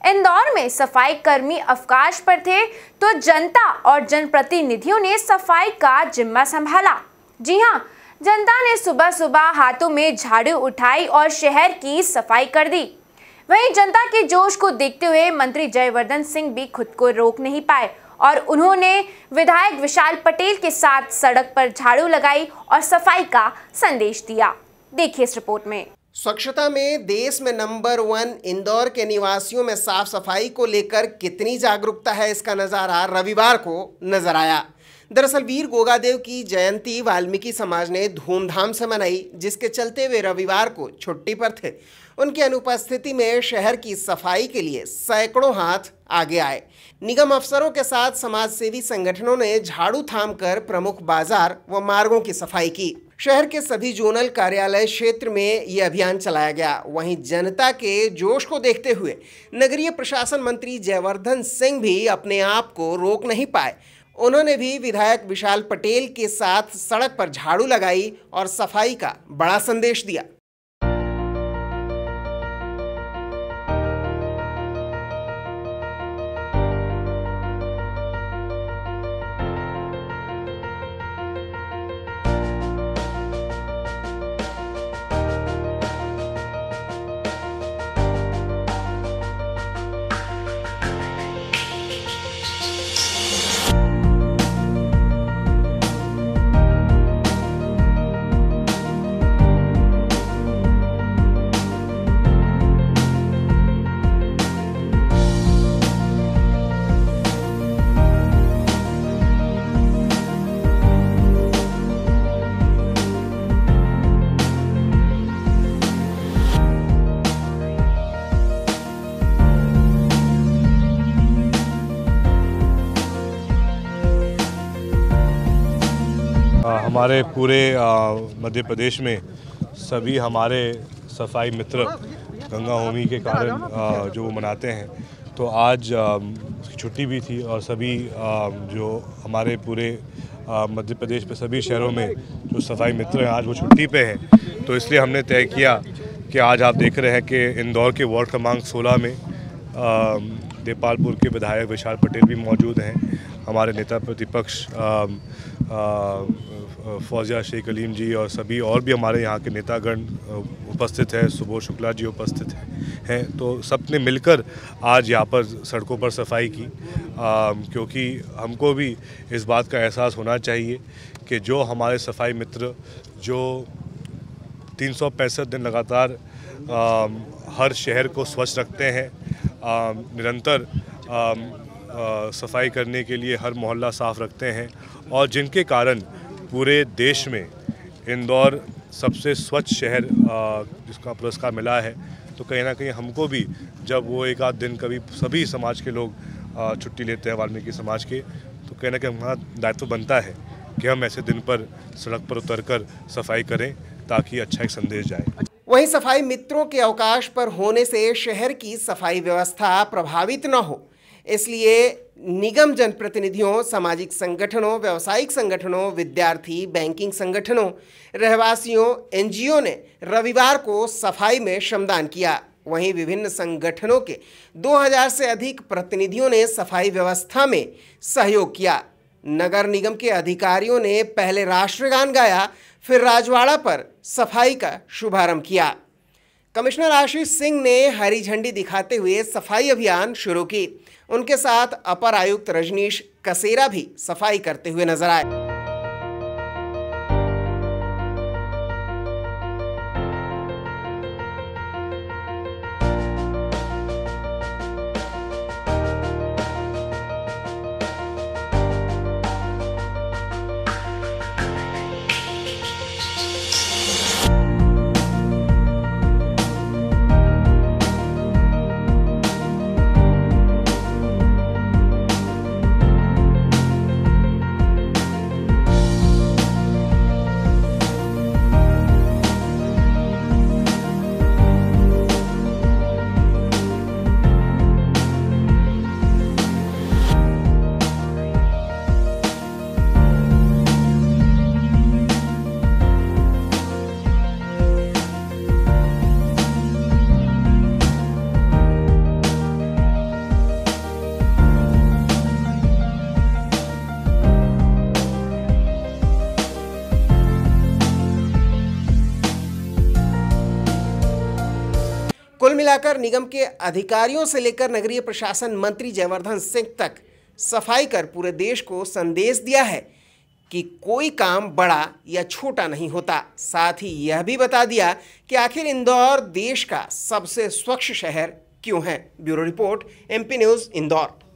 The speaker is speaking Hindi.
इंदौर में सफाई कर्मी अवकाश पर थे तो जनता और जनप्रतिनिधियों ने सफाई का जिम्मा संभाला। जी हां, जनता ने सुबह सुबह हाथों में झाड़ू उठाई और शहर की सफाई कर दी। वहीं जनता के जोश को देखते हुए मंत्री जयवर्धन सिंह भी खुद को रोक नहीं पाए और उन्होंने विधायक विशाल पटेल के साथ सड़क पर झाड़ू लगाई और सफाई का संदेश दिया। देखिए इस रिपोर्ट में। स्वच्छता में देश में नंबर 1 इंदौर के निवासियों में साफ सफाई को लेकर कितनी जागरूकता है, इसका नज़ारा रविवार को नजर आया। दरअसल वीर गोगादेव की जयंती वाल्मीकि समाज ने धूमधाम से मनाई, जिसके चलते वे रविवार को छुट्टी पर थे। उनकी अनुपस्थिति में शहर की सफाई के लिए सैकड़ों हाथ आगे आए। निगम अफसरों के साथ समाजसेवी संगठनों ने झाड़ू थामकर प्रमुख बाजार व मार्गों की सफाई की। शहर के सभी जोनल कार्यालय क्षेत्र में ये अभियान चलाया गया। वहीं जनता के जोश को देखते हुए नगरीय प्रशासन मंत्री जयवर्धन सिंह भी अपने आप को रोक नहीं पाए। उन्होंने भी विधायक विशाल पटेल के साथ सड़क पर झाड़ू लगाई और सफाई का बड़ा संदेश दिया। हमारे पूरे मध्य प्रदेश में सभी हमारे सफाई मित्र गंगा होमी के कारण जो मनाते हैं, तो आज छुट्टी भी थी और सभी जो हमारे पूरे मध्य प्रदेश में सभी शहरों में जो सफाई मित्र हैं आज वो छुट्टी पे हैं। तो इसलिए हमने तय किया कि आज आप देख रहे हैं कि इंदौर के वार्ड क्रमांक 16 में देपालपुर के विधायक विशाल पटेल भी मौजूद हैं। हमारे नेता प्रतिपक्ष फौजिया शेख अलीम जी और सभी और भी हमारे यहाँ के नेतागण उपस्थित हैं, सुबोध शुक्ला जी उपस्थित हैं। तो सबने मिलकर आज यहाँ पर सड़कों पर सफाई की, क्योंकि हमको भी इस बात का एहसास होना चाहिए कि जो हमारे सफाई मित्र जो 365 दिन लगातार हर शहर को स्वच्छ रखते हैं, निरंतर सफाई करने के लिए हर मोहल्ला साफ़ रखते हैं और जिनके कारण पूरे देश में इंदौर सबसे स्वच्छ शहर जिसका पुरस्कार मिला है। तो कहीं ना कहीं हमको भी जब वो एक आध दिन कभी सभी समाज के लोग छुट्टी लेते हैं वाल्मीकि समाज के, तो कहीं ना कहीं हमारा दायित्व बनता है कि हम ऐसे दिन पर सड़क पर उतरकर सफाई करें ताकि अच्छा एक संदेश जाए। वहीं सफाई मित्रों के अवकाश पर होने से शहर की सफाई व्यवस्था प्रभावित न हो, इसलिए निगम जनप्रतिनिधियों, सामाजिक संगठनों, व्यावसायिक संगठनों, विद्यार्थी, बैंकिंग संगठनों, रहवासियों, एनजीओ ने रविवार को सफाई में श्रमदान किया। वहीं विभिन्न संगठनों के 2000 से अधिक प्रतिनिधियों ने सफाई व्यवस्था में सहयोग किया। नगर निगम के अधिकारियों ने पहले राष्ट्रगान गाया, फिर राजवाड़ा पर सफाई का शुभारंभ किया। कमिश्नर आशीष सिंह ने हरी झंडी दिखाते हुए सफाई अभियान शुरू की। उनके साथ अपर आयुक्त रजनीश कसेरा भी सफाई करते हुए नजर आए। कुल मिलाकर निगम के अधिकारियों से लेकर नगरीय प्रशासन मंत्री जयवर्धन सिंह तक सफाई कर पूरे देश को संदेश दिया है कि कोई काम बड़ा या छोटा नहीं होता। साथ ही यह भी बता दिया कि आखिर इंदौर देश का सबसे स्वच्छ शहर क्यों है। Bureau report, MP news, Indore.